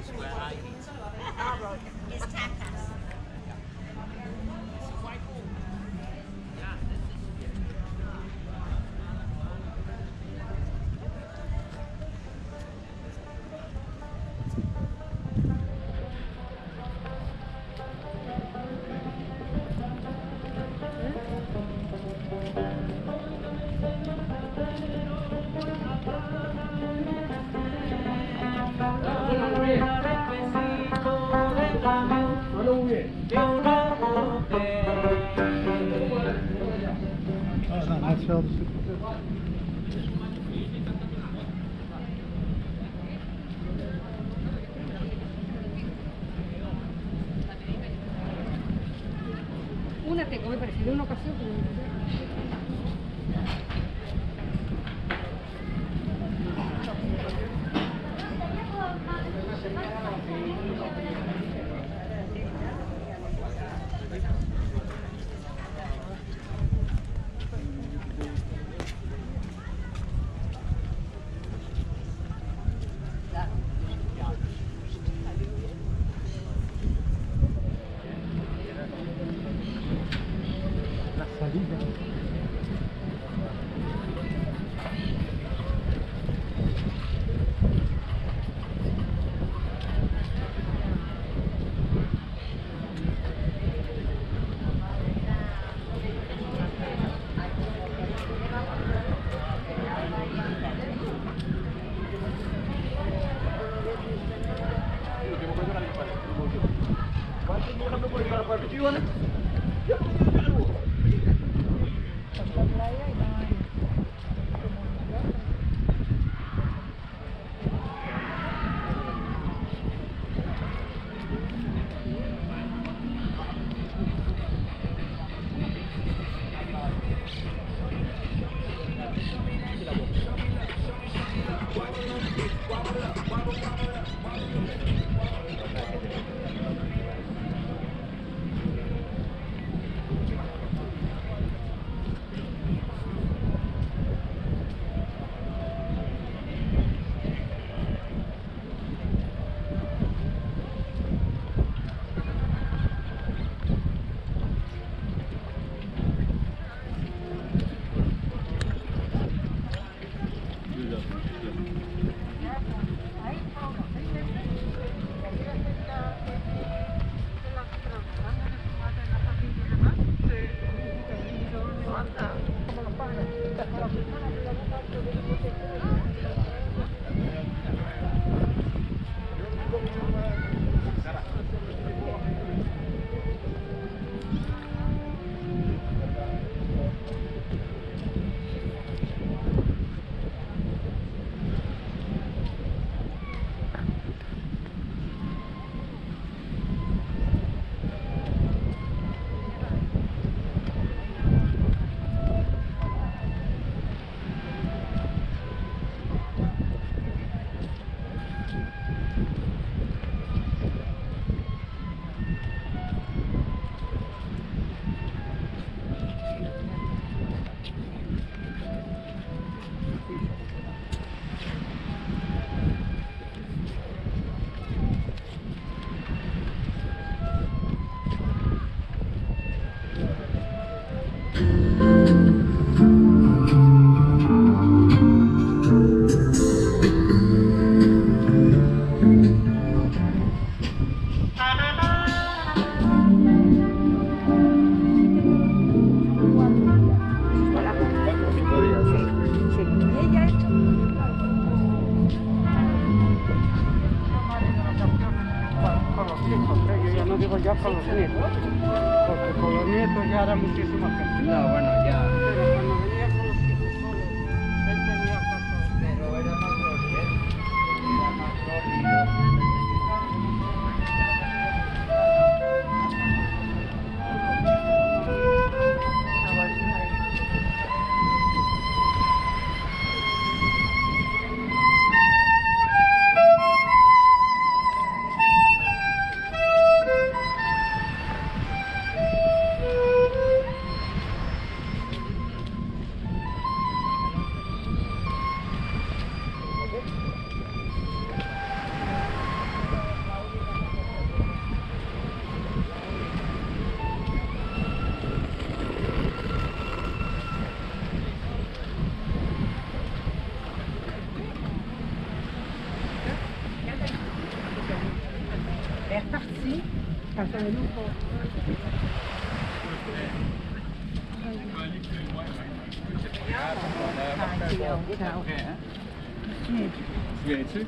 It's tapas. Una tengo, me parece, de una ocasión, pero no sé. Ya con los nietos, porque con los nietos ya era muchísima gente. No, bueno, ya. Pero cuando venía con los hijos solo, él tenía casos. Pero era más Rory, ¿eh? Era más Rory. casa de lujo. Ciao. Vieni su.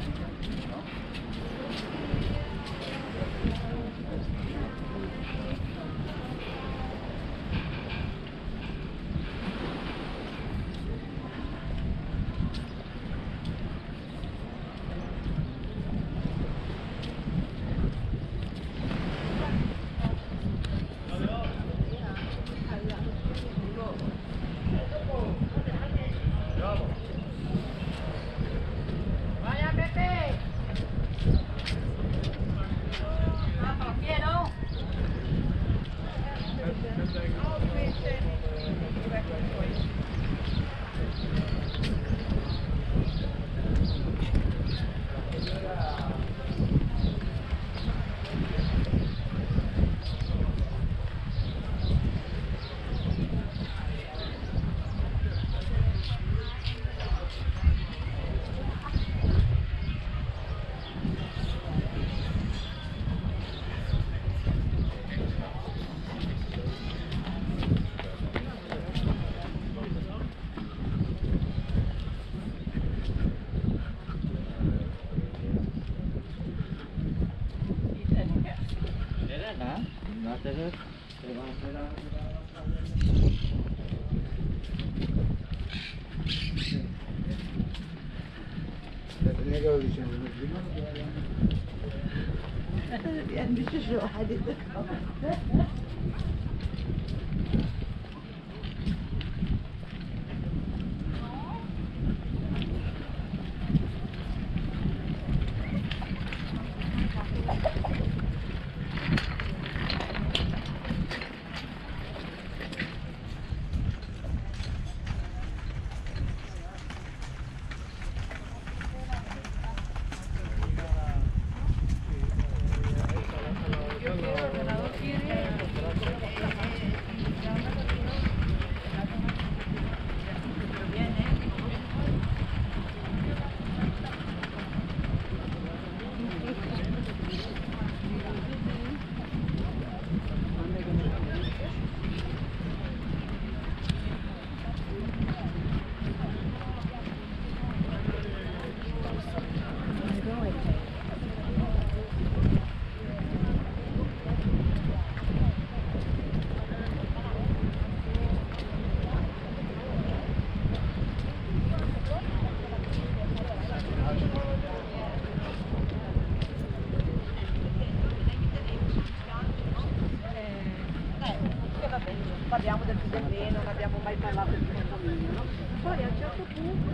Parliamo del Fidelmeno, non abbiamo mai parlato di condominio, no? Poi a un certo punto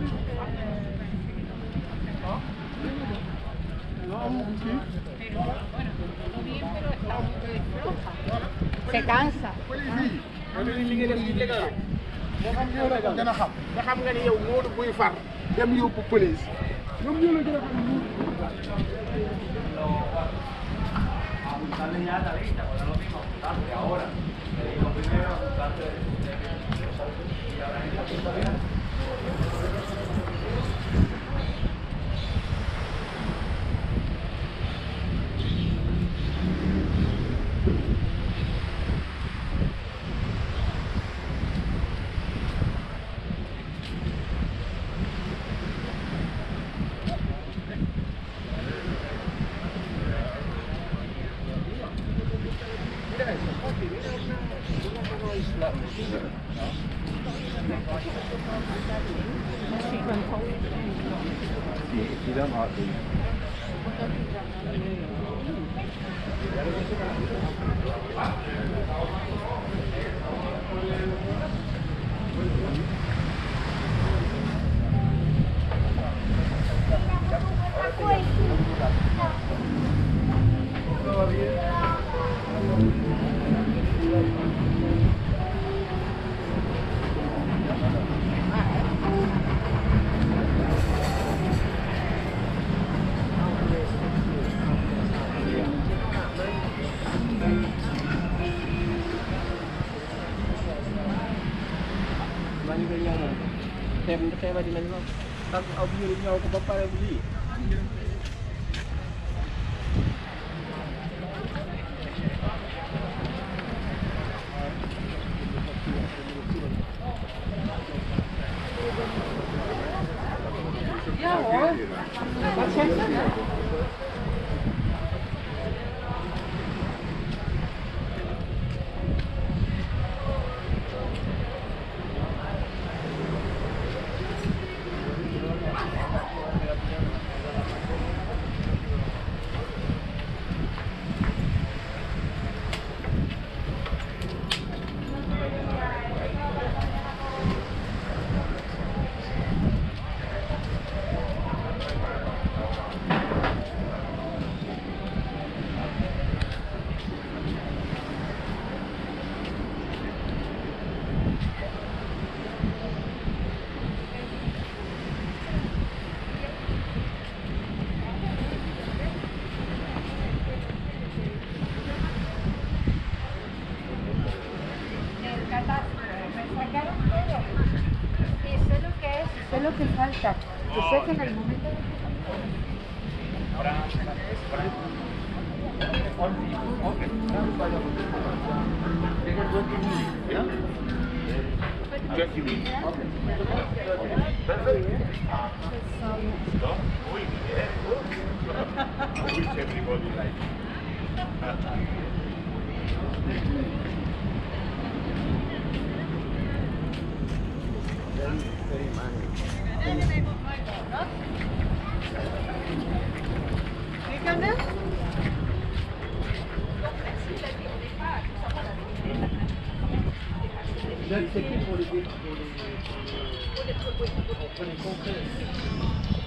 Se cansa. gën a xam nga xam nga ni yow Modou buy far dem yóbbu police ñoom ñoo la gën a xam Apuntarle ya a la lista, pues es lo mismo apuntarte ahora. Te digo primero, apuntarte de y ahora en la puntualidad. You don't like these. Tema di mana? Tak au biru nyawa ke bapa yang beli. Sé lo que falta. Que sé que en el momento Which everybody likes. C'est qui pour les concrets?